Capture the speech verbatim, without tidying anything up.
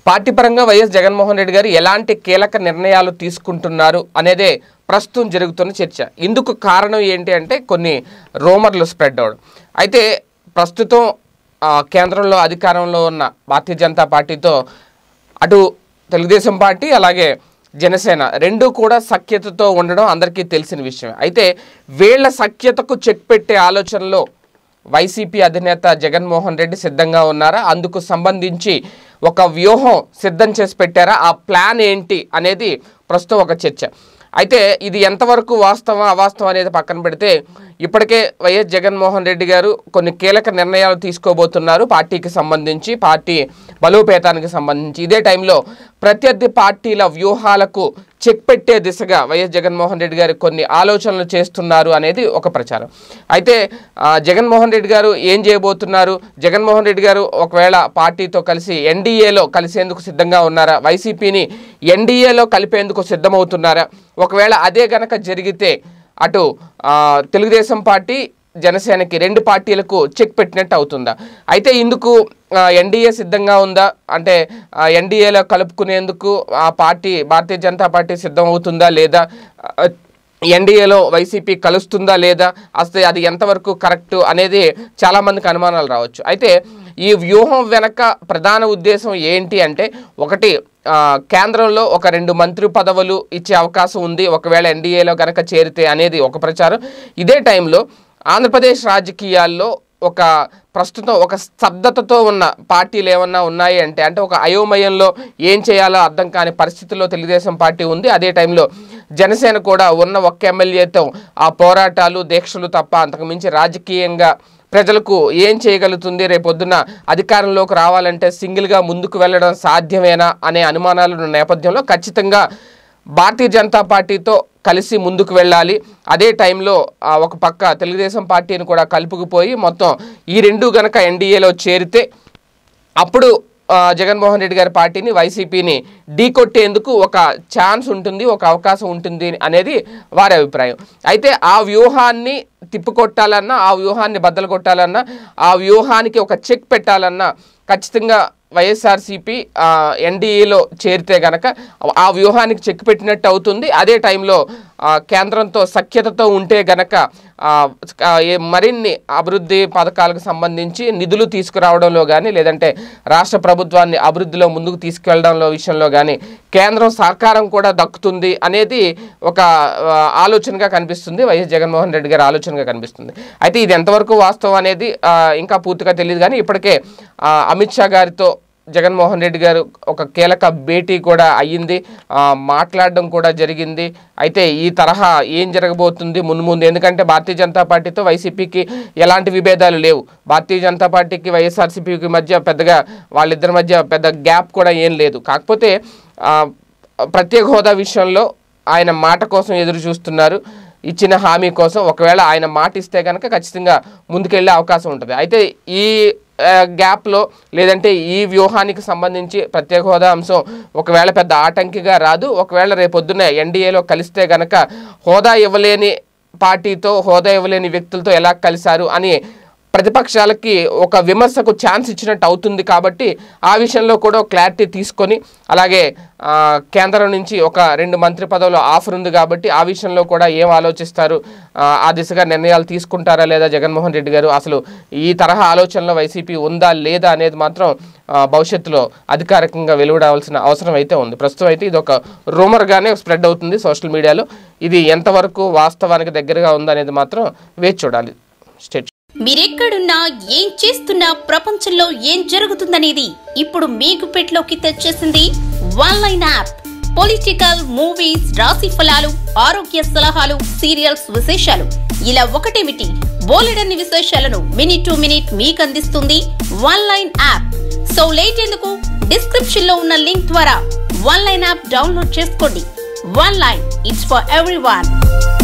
Party పరంగా YS Jaganmohan Reddy గారు ఎలాంటి కీలక నిర్ణయాలు తీసుకుంటున్నారు అనేదే ప్రస్తుతం జరుగుతున్న చర్చ. ఇందుకు కారణం ఏంటి అంటే కొన్ని రూమర్లు స్ప్రెడ్ అవడం. అయితే ప్రస్తుతం కేంద్రంలో అధికారంలో ఉన్న భారతీయ జనతా పార్టీతో అటు తెలుగుదేశం పార్టీ అలాగే జనసేన రెండు కూడా సఖ్యతతో ఉండడం అందరికీ తెలిసిన విషయం. అయితే వీళ్ళ సఖ్యతకు చెక్ పెట్టే ఆలోచనలో వైసీపీ అధినేత జగన్మోహన్ రెడ్డి సిద్ధంగా ఉన్నారా, అందుకు సంబంధించి ఒక వ్యూహం సిద్ధం చేసి పెట్టారా, ఆ ప్లాన్ ఏంటి అనేది ప్రస్తుతం ఒక చర్చ. అయితే ఇది ఎంతవరకు వాస్తవం అవాస్తవం అనేది పక్కన పెడితే ఇప్పటికే వైఎస్ జగన్మోహన్ రెడ్డి గారు కొన్ని కీలక నిర్ణయాలు తీసుకోబోతున్నారు పార్టీకి సంబంధించి, పార్టీ బలోపేతానికి సంబంధించి. ఇదే టైంలో ప్రత్యర్థి పార్టీల వ్యూహాలకు చెక్ పెట్టే దిశగా వైఎస్ జగన్మోహన్ రెడ్డి గారు కొన్ని ఆలోచనలు చేస్తున్నారు అనేది ఒక ప్రచారం. అయితే జగన్మోహన్ రెడ్డి గారు ఏం చేయబోతున్నారు, జగన్మోహన్ రెడ్డి గారు ఒకవేళ పార్టీతో కలిసి ఎన్డీఏలో కలిసేందుకు సిద్ధంగా ఉన్నారా, వైసీపీని ఎన్డీఏలో కలిపేందుకు సిద్ధమవుతున్నారా, ఒకవేళ అదే గనక జరిగితే అటు తెలుగుదేశం పార్టీ జనసేనకి రెండు పార్టీలకు చెక్ పెట్టినట్టు అవుతుందా? అయితే ఇందుకు ఎన్డీఏ సిద్ధంగా ఉందా అంటే ఎన్డీఏలో కలుపుకునేందుకు ఆ పార్టీ భారతీయ జనతా పార్టీ సిద్ధం అవుతుందా లేదా, ఎన్డీఏలో వైసీపీ కలుస్తుందా లేదా, అసలు అది ఎంతవరకు కరెక్ట్ అనేది చాలామందికి అనుమానాలు రావచ్చు. అయితే ఈ వ్యూహం వెనక ప్రధాన ఉద్దేశం ఏంటి అంటే ఒకటి కేంద్రంలో ఒక రెండు మంత్రి పదవులు ఇచ్చే అవకాశం ఉంది ఒకవేళ ఎన్డీఏలో కనుక చేరితే అనేది ఒక ప్రచారం. ఇదే టైంలో ఆంధ్రప్రదేశ్ రాజకీయాల్లో ఒక ప్రస్తుతం ఒక స్తబ్దతతో ఉన్న పార్టీలు ఏమన్నా ఉన్నాయి అంటే అంటే ఒక అయోమయంలో ఏం చేయాలో అర్థం కాని పరిస్థితుల్లో తెలుగుదేశం పార్టీ ఉంది. అదే టైంలో జనసేన కూడా ఉన్న ఒక్క ఎమ్మెల్యేతో ఆ పోరాటాలు దీక్షలు తప్ప అంతకు మించి రాజకీయంగా ప్రజలకు ఏం చేయగలుగుతుంది, రేపొద్దున అధికారంలోకి రావాలంటే సింగిల్గా ముందుకు వెళ్ళడం సాధ్యమేనా అనే అనుమానాల నేపథ్యంలో ఖచ్చితంగా భారతీయ జనతా పార్టీతో కలిసి ముందుకు వెళ్ళాలి. అదే టైంలో ఒక పక్క తెలుగుదేశం పార్టీని కూడా కలుపుకుపోయి మొత్తం ఈ రెండు గనక ఎన్డీఏలో చేరితే అప్పుడు జగన్మోహన్ రెడ్డి గారి పార్టీని వైసీపీని ఢీకొట్టేందుకు ఒక ఛాన్స్ ఉంటుంది, ఒక అవకాశం ఉంటుంది అనేది వారి అభిప్రాయం. అయితే ఆ వ్యూహాన్ని తిప్పికొట్టాలన్నా, ఆ వ్యూహాన్ని బద్దలు కొట్టాలన్నా, ఆ వ్యూహానికి ఒక చెక్ పెట్టాలన్నా ఖచ్చితంగా వైఎస్ఆర్సీపీ ఎన్డీఏలో చేరితే గనక ఆ వ్యూహానికి చెక్ పెట్టినట్టు అవుతుంది. అదే టైంలో కేంద్రంతో సఖ్యతతో ఉంటే గనక మరిన్ని అభివృద్ధి పథకాలకు సంబంధించి నిధులు తీసుకురావడంలో కానీ లేదంటే రాష్ట్ర ప్రభుత్వాన్ని అభివృద్ధిలో ముందుకు తీసుకెళ్లడంలో విషయంలో కానీ కేంద్రం సహకారం కూడా దక్కుతుంది అనేది ఒక ఆలోచనగా కనిపిస్తుంది, వైఎస్ జగన్మోహన్ రెడ్డి గారి ఆలోచనగా కనిపిస్తుంది. అయితే ఇది ఎంతవరకు వాస్తవం అనేది ఇంకా పూర్తిగా తెలియదు. కానీ ఇప్పటికే అమిత్ షా గారితో జగన్మోహన్ రెడ్డి గారు ఒక కీలక భేటీ కూడా అయ్యింది, మాట్లాడడం కూడా జరిగింది. అయితే ఈ తరహా ఏం జరగబోతుంది మున్ముందు, ఎందుకంటే భారతీయ జనతా పార్టీతో వైసీపీకి ఎలాంటి విభేదాలు లేవు, భారతీయ జనతా పార్టీకి వైఎస్ఆర్సీపీకి మధ్య పెద్దగా వాళ్ళిద్దరి మధ్య పెద్ద గ్యాప్ కూడా ఏం లేదు. కాకపోతే ప్రత్యేక హోదా విషయంలో ఆయన మాట కోసం ఎదురు చూస్తున్నారు, ఇచ్చిన హామీ కోసం. ఒకవేళ ఆయన మాట ఇస్తే కనుక ఖచ్చితంగా ముందుకెళ్ళే అవకాశం ఉంటుంది. అయితే ఈ గ్యాప్లో లేదంటే ఈ వ్యూహానికి సంబంధించి ప్రత్యేక హోదా అంశం ఒకవేళ పెద్ద ఆటంకిగా రాదు. ఒకవేళ రేపొద్దున ఎన్డీఏలో కలిస్తే కనుక హోదా ఇవ్వలేని పార్టీతో హోదా ఇవ్వలేని వ్యక్తులతో ఎలా కలిశారు అని ప్రతిపక్షాలకి ఒక విమర్శకు ఛాన్స్ ఇచ్చినట్టు అవుతుంది. కాబట్టి ఆ విషయంలో కూడా క్లారిటీ తీసుకొని అలాగే కేంద్రం నుంచి ఒక రెండు మంత్రి పదవుల ఆఫర్ ఉంది కాబట్టి ఆ విషయంలో కూడా ఏం ఆలోచిస్తారు, ఆ దిశగా నిర్ణయాలు తీసుకుంటారా లేదా జగన్మోహన్ రెడ్డి గారు, అసలు ఈ తరహా ఆలోచనలో వైసీపీ ఉందా లేదా అనేది మాత్రం భవిష్యత్తులో అధికారికంగా వెలువడాల్సిన అవసరం అయితే ఉంది. ప్రస్తుతం అయితే ఇది ఒక రూమర్గానే స్ప్రెడ్ అవుతుంది సోషల్ మీడియాలో. ఇది ఎంతవరకు వాస్తవానికి దగ్గరగా ఉందనేది మాత్రం వేచి చూడాలి. స్టేట్ మీరెక్కడున్నా ఏం చేస్తున్నా ప్రపంచంలో ఏం జరుగుతుందనేది ఇప్పుడు మీ గుప్పెట్లోకి తెచ్చేసింది one line app. Political, movies, రాశి ఫలాలు, ఆరోగ్య సలహాలు, సీరియల్స్ విశేషాలు ఇలా ఒకటేమిటి బోలెడన్ని విశేషాలను మినిట్ టు మినిట్ మీకు అందిస్తుంది one line app. So late ఎందుకు, డిస్క్రిప్షన్ లో ఉన్న లింక్ ద్వారా వన్ లైన్ యాప్ డౌన్లోడ్ చేసుకోండి. One line, it's for everyone.